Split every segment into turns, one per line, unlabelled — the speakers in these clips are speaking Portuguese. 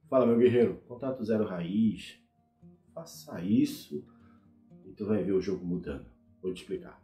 Fala, meu guerreiro, contato zero raiz, faça isso e tu vai ver o jogo mudando. Vou te explicar.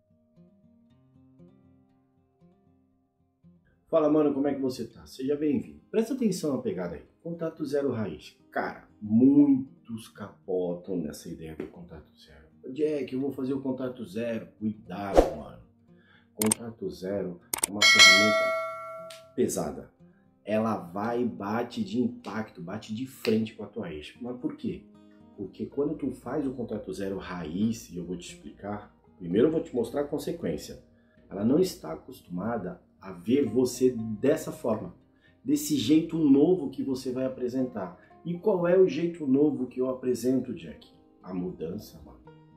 Fala, mano, como é que você tá? Seja bem-vindo. Presta atenção na pegada aí. Contato zero raiz. Cara, muitos capotam nessa ideia do contato zero. Jack, eu vou fazer o contato zero. Cuidado, mano. Contato zero é uma ferramenta pesada. Ela vai e bate de impacto, bate de frente com a tua ex. Mas por quê? Porque quando tu faz o contato zero raiz, e eu vou te explicar, primeiro eu vou te mostrar a consequência. Ela não está acostumada a ver você dessa forma, desse jeito novo que você vai apresentar. E qual é o jeito novo que eu apresento, Jack? A mudança, mano.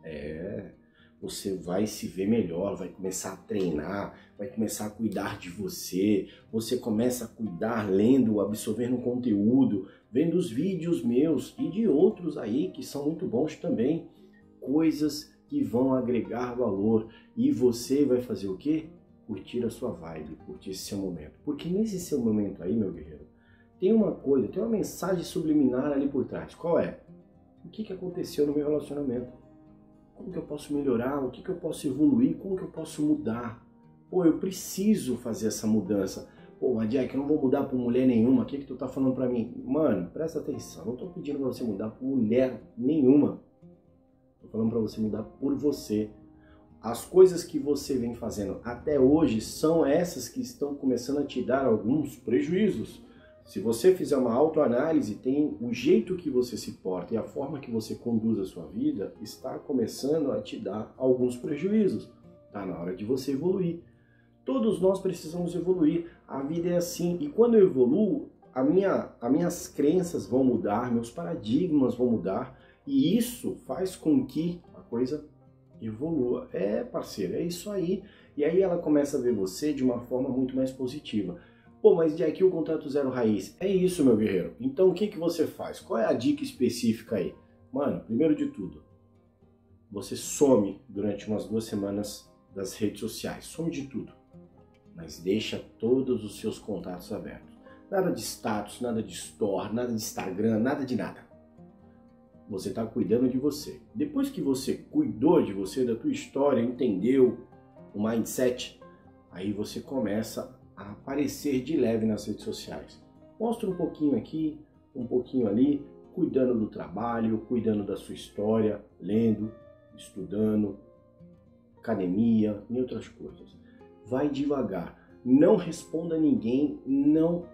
Você vai se ver melhor, vai começar a treinar, vai começar a cuidar de você, você começa a cuidar lendo, absorvendo conteúdo, vendo os vídeos meus e de outros aí que são muito bons também, coisas que vão agregar valor e você vai fazer o quê? Curtir a sua vibe, curtir esse seu momento. Porque nesse seu momento aí, meu guerreiro, tem uma coisa, tem uma mensagem subliminar ali por trás. Qual é? O que aconteceu no meu relacionamento? Como que eu posso melhorar? O que eu posso evoluir? Como que eu posso mudar? Pô, eu preciso fazer essa mudança. Pô, mas Jack, eu não vou mudar por mulher nenhuma. O que tu tá falando pra mim? Mano, presta atenção. Não tô pedindo pra você mudar por mulher nenhuma. Tô falando pra você mudar por você. As coisas que você vem fazendo até hoje são essas que estão começando a te dar alguns prejuízos. Se você fizer uma autoanálise, tem o jeito que você se porta e a forma que você conduz a sua vida está começando a te dar alguns prejuízos. Está na hora de você evoluir. Todos nós precisamos evoluir. A vida é assim. E quando eu evoluo, as minhas crenças vão mudar, meus paradigmas vão mudar. E isso faz com que a coisa evolua. Parceiro, é isso aí. E aí ela começa a ver você de uma forma muito mais positiva. Pô, mas de aqui o contato zero raiz. É isso, meu guerreiro. Então o que você faz? Qual é a dica específica aí? Mano, primeiro de tudo, você some durante umas 2 semanas das redes sociais. Some de tudo. Mas deixa todos os seus contatos abertos. Nada de status, nada de store, nada de Instagram, nada de nada. Você está cuidando de você. Depois que você cuidou de você, da tua história, entendeu o mindset, aí você começa a aparecer de leve nas redes sociais. Mostra um pouquinho aqui, um pouquinho ali, cuidando do trabalho, cuidando da sua história, lendo, estudando, academia e outras coisas. Vai devagar. Não responda a ninguém, não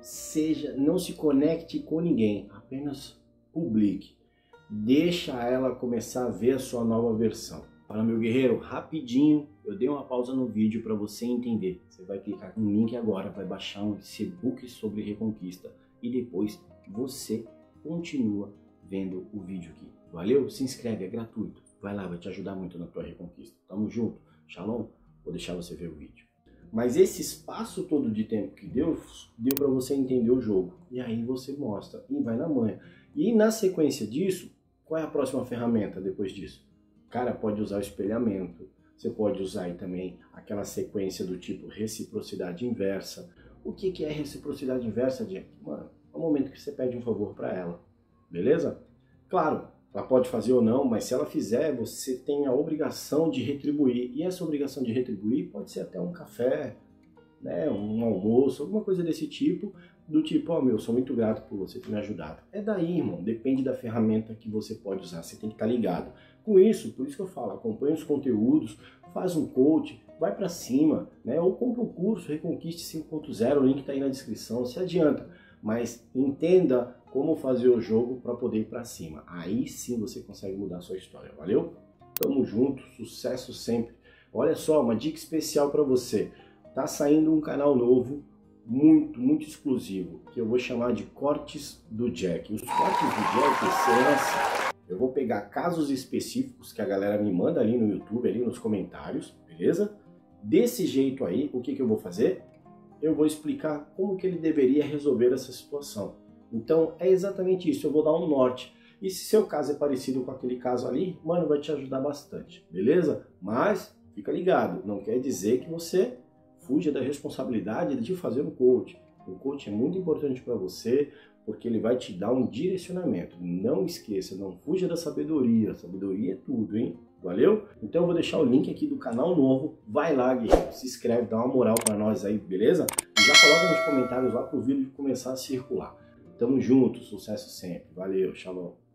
se conecte com ninguém, apenas publique. Deixa ela começar a ver a sua nova versão. Fala, meu guerreiro, rapidinho, eu dei uma pausa no vídeo para você entender. Você vai clicar no link agora, vai baixar um e-book sobre Reconquista e depois você continua vendo o vídeo aqui. Valeu? Se inscreve, é gratuito. Vai lá, vai te ajudar muito na tua Reconquista. Tamo junto. Shalom. Vou deixar você ver o vídeo. Mas esse espaço todo de tempo que deu para você entender o jogo. E aí você mostra e vai na manha. E na sequência disso, qual é a próxima ferramenta depois disso? Cara, pode usar o espelhamento, você pode usar aí também aquela sequência do tipo reciprocidade inversa. O que é reciprocidade inversa, Jack? Mano, é o momento que você pede um favor para ela, beleza? Claro, ela pode fazer ou não, mas se ela fizer, você tem a obrigação de retribuir. E essa obrigação de retribuir pode ser até um café, né, um almoço, alguma coisa desse tipo, do tipo, ó, meu, sou muito grato por você ter me ajudado. É daí, irmão, depende da ferramenta que você pode usar, você tem que estar ligado. Com isso, por isso que eu falo, acompanha os conteúdos, faz um coach, vai para cima, né, ou compra um curso, Reconquiste 5.0, o link está aí na descrição, se adianta, mas entenda como fazer o jogo para poder ir para cima. Aí sim você consegue mudar a sua história, valeu? Tamo junto, sucesso sempre. Olha só, uma dica especial para você. Tá saindo um canal novo, muito exclusivo, que eu vou chamar de Cortes do Jack. Os Cortes do Jack são assim. Eu vou pegar casos específicos que a galera me manda ali no YouTube, ali nos comentários, beleza? Desse jeito aí, o que eu vou fazer? Eu vou explicar como que ele deveria resolver essa situação. Então é exatamente isso, eu vou dar um norte. E se seu caso é parecido com aquele caso ali, mano, vai te ajudar bastante, beleza? Mas fica ligado, não quer dizer que você fuja da responsabilidade de fazer um coach. O coach é muito importante para você, porque ele vai te dar um direcionamento. Não esqueça, não fuja da sabedoria. Sabedoria é tudo, hein? Valeu? Então eu vou deixar o link aqui do canal novo. Vai lá, guerreiro, se inscreve, dá uma moral pra nós aí, beleza? E já coloca nos comentários lá pro vídeo começar a circular. Tamo junto, sucesso sempre. Valeu, shalom.